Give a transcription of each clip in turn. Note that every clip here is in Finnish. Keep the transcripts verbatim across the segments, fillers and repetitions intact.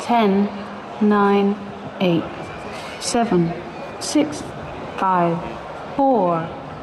ten, nine, eight, seven, six, five, four.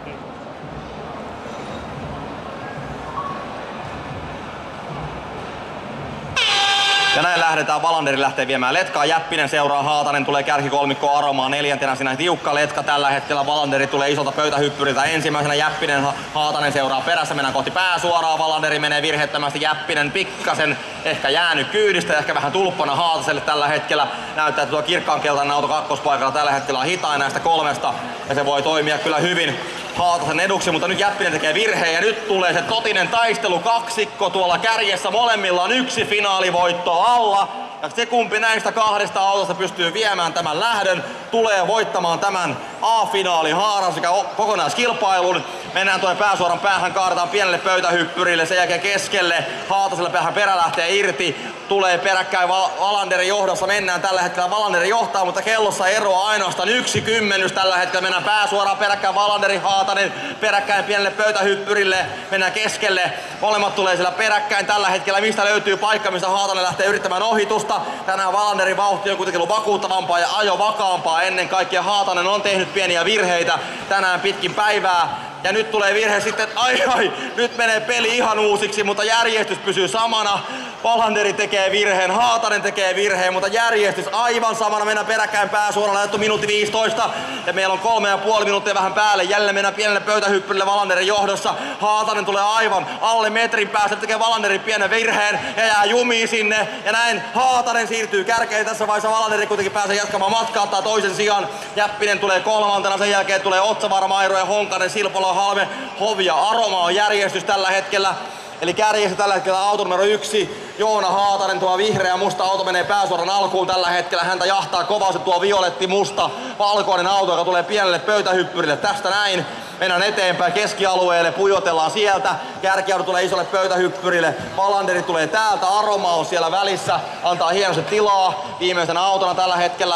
Ja näin lähdetään. Wallanderi lähtee viemään letkaa. Jäppinen seuraa. Haatanen tulee kärkikolmikko Aromaa neljäntenä. Siinä tiukka letka tällä hetkellä. Wallanderi tulee isolta pöytähyppyriltä ensimmäisenä. Jäppinen, ha Haatanen seuraa perässä. Mennään kohti pääsuoraa. Wallanderi menee virheettömästi. Jäppinen pikkasen ehkä jäänyt kyydistä. Ehkä vähän tulppana Haataselle tällä hetkellä. Näyttää, että tuo kirkkaan keltainen auto kakkospaikalla tällä hetkellä on hitain näistä kolmesta. Ja se voi toimia kyllä hyvin Haatasen eduksi, mutta nyt Jäppinen tekee virheen ja nyt tulee se totinen taistelu kaksikko tuolla kärjessä. Molemmilla on yksi finaalivoitto alla. Ja se kumpi näistä kahdesta autosta pystyy viemään tämän lähdön, tulee voittamaan tämän A-finaalin haaran sekä kokonaiskilpailun. Mennään tuonne pääsuoran päähän, kaadetaan pienelle pöytähyppyrille, sen jälkeen keskelle. Haataselle päähän perä lähtee irti. Tulee peräkkäin Wallanderin johdossa, mennään tällä hetkellä. Wallanderi johtaa, mutta kellossa eroa ainoastaan yksi kymmenys tällä hetkellä. Mennään pääsuoraan peräkkäin Wallanderi, Haatanen peräkkäin pienelle pöytähyppyrille. Mennään keskelle. Molemmat tulee siellä peräkkäin tällä hetkellä. Mistä löytyy paikka, mistä Haatanen lähtee yrittämään ohitusta. Tänään Wallanderin vauhti on kuitenkin ollut vakuuttavampaa ja ajo vakaampaa. Ennen kaikkea Haatanen on tehnyt pieniä virheitä tänään pitkin päivää. Ja nyt tulee virhe sitten, ai ai, nyt menee peli ihan uusiksi, mutta järjestys pysyy samana. Wallanderi tekee virheen, Haatanen tekee virheen, mutta järjestys aivan samana. Mennään peräkkäin pääsuoralla, laitettu minuutti viisitoista. Ja meillä on kolme ja puoli minuuttia vähän päälle. Jälleen mennään pienelle pöytähyppyrille Wallanderin johdossa. Haatanen tulee aivan alle metrin päästä, tekee Wallanderin pienen virheen ja jää jumiin sinne. Ja näin Haatanen siirtyy kärkeen. Tässä vaiheessa Wallanderi kuitenkin pääsee jatkamaan matkaa, ottaa toisen sijaan. Jäppinen tulee kolmantena, sen jälkeen tulee Otsavaara, Mairo ja Honkanen, Silpola, Halme, Hovi ja Aroma on järjestys tällä hetkellä. Eli kärjessä tällä hetkellä auto numero yksi, Joona Haatanen, tuo vihreä ja musta auto menee pääsuoran alkuun tällä hetkellä. Häntä jahtaa kovasti tuo violetti, musta, valkoinen auto, joka tulee pienelle pöytähyppyrille. Tästä näin mennään eteenpäin keskialueelle, pujotellaan sieltä. Kärkiauto tulee isolle pöytähyppyrille. Wallanderi tulee täältä, Aroma on siellä välissä, antaa hienosti tilaa viimeisenä autona tällä hetkellä.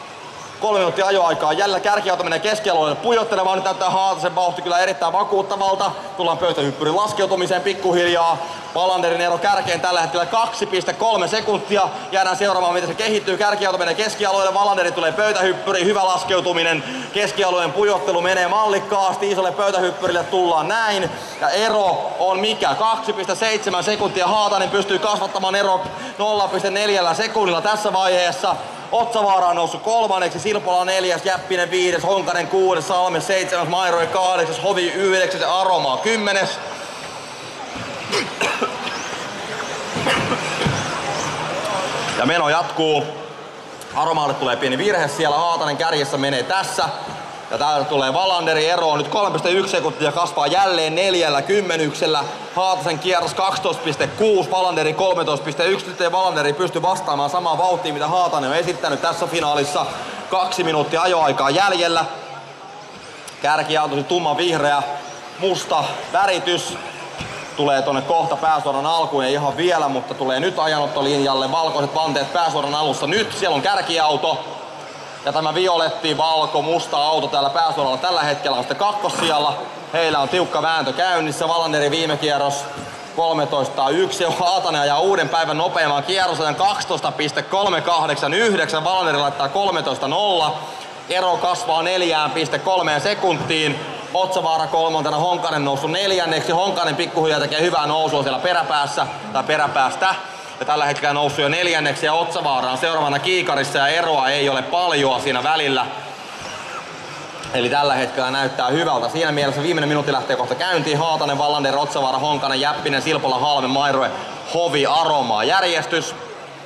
Kolme minuuttia ajoaikaa. Jälleen kärkiauto menee keskialueelle pujottelemaan. Nyt näyttää Haatasen vauhti kyllä erittäin vakuuttavalta. Tullaan pöytähyppyrin laskeutumiseen pikkuhiljaa. Wallanderin ero kärkeen tällä hetkellä kaksi pilkku kolme sekuntia. Jäädään seuraamaan, miten se kehittyy. Kärkiauto menee keskialueelle. Wallanderi tulee pöytähyppyriin. Hyvä laskeutuminen. Keskialueen pujottelu menee mallikkaasti. Isolle pöytähyppyrille tullaan näin. Ja ero on mikä? kaksi pilkku seitsemän sekuntia. Haatanen pystyy kasvattamaan ero nolla pilkku neljä sekunnilla tässä vaiheessa. Otsavaara on noussut kolmanneksi, Silpola neljäs, Jäppinen viides, Honkanen kuudes, Salme seitsemäs, Mairoi kahdeksas, Hovi yhdeksäs ja Aromaa kymmenes. Ja meno jatkuu. Aromaalle tulee pieni virhe siellä, Haatanen kärjessä menee tässä. Ja täältä tulee Wallanderin ero nyt kolme pilkku yksi sekuntia, kasvaa jälleen neljällä kymmenyksellä. Haatasen kierros kaksitoista pilkku kuusi, Wallanderi kolmetoista pilkku yksi. Nyt ei Wallanderi pysty vastaamaan samaan vauhtiin, mitä Haatanen on esittänyt tässä finaalissa. Kaksi minuuttia ajoaikaa jäljellä. Kärkiauto tumma vihreä, musta väritys. Tulee tonne kohta pääsuoran alkuun, ei ihan vielä, mutta tulee nyt ajanottolinjalle. Valkoiset vanteet pääsuoran alussa nyt. Siellä on kärkiauto. Ja tämä violetti, valko, musta auto täällä pääsuoralla tällä hetkellä on sitten kakkossijalla. Heillä on tiukka vääntö käynnissä. Wallanderin viime kierros kolmetoista yksi. Haatanen ajaa uuden päivän nopeamman kierrosajan kaksitoista pilkku kolme kahdeksan yhdeksän. Wallanderi laittaa kolmetoista nolla. Ero kasvaa neljään pilkku kolmeen sekuntiin. Otsavaara kolmantena, Honkanen noussut neljänneksi. Honkanen pikkuhiljaa tekee hyvää nousua siellä peräpäässä tai peräpäästä. Ja tällä hetkellä noussut jo neljänneksi ja Otsavaara on seuraavana kiikarissa ja eroa ei ole paljoa siinä välillä. Eli tällä hetkellä näyttää hyvältä. Siinä mielessä viimeinen minuutti lähtee kohta käyntiin. Haatanen, Wallander, Otsavaara, Honkanen, Jäppinen, Silpola, Halme, Mairoe, Hovi, Aromaa. Järjestys.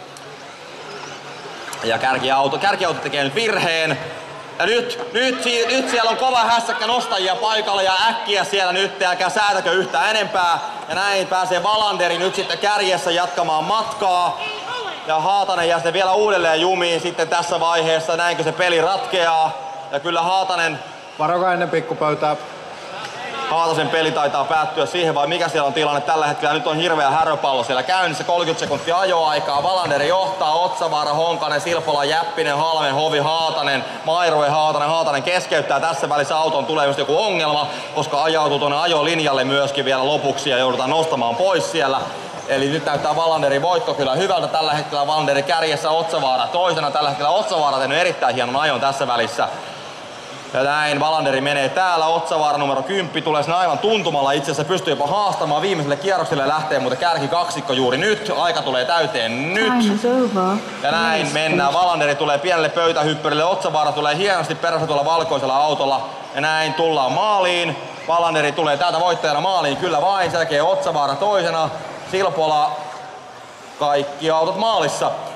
Ja kärkiauto, kärkiauto tekee nyt virheen. Ja nyt, nyt, nyt siellä on kova hässäkkä nostajia paikalla ja äkkiä siellä nyt, älkää säätäkö yhtään enempää. Ja näin pääsee Wallanderi nyt sitten kärjessä jatkamaan matkaa. Ja Haatanen jää sitten vielä uudelleen jumiin sitten tässä vaiheessa, näinkö se peli ratkeaa. Ja kyllä Haatanen... Varokaa ennen pikkupöytää. Haatasen peli taitaa päättyä siihen, vai mikä siellä on tilanne tällä hetkellä. Nyt on hirveä häröpallo siellä käynnissä, kolmekymmentä sekuntia ajoaikaa. Wallanderi johtaa, Otsavaara, Honkanen, Silpola, Jäppinen, Halme, Hovi, Haatanen, Mairoe, Haatanen. Haatanen keskeyttää tässä välissä, autoon tulee just joku ongelma, koska ajautuu tuonne ajolinjalle myöskin vielä lopuksi ja joudutaan nostamaan pois siellä. Eli nyt näyttää Wallanderin voitto kyllä hyvältä. Tällä hetkellä Wallanderi kärjessä, Otsavaara toisena. Tällä hetkellä Otsavaara tehnyt erittäin hienon ajon tässä välissä. Ja näin Wallanderi menee täällä. Otsavaara numero kymmenen tulee sinne aivan tuntumalla. Itse asiassa pystyy jopa haastamaan viimeiselle kierrokselle. Lähtee muuten kärki kaksikko juuri nyt. Aika tulee täyteen nyt. Ja näin mennään. Wallanderi tulee pienelle pöytähyppyrille. Otsavaara tulee hienosti perässä tuolla valkoisella autolla. Ja näin tullaan maaliin. Wallanderi tulee täältä voittajana maaliin. Kyllä vain. Selkeä Otsavaara toisena. Silpola. Kaikki autot maalissa.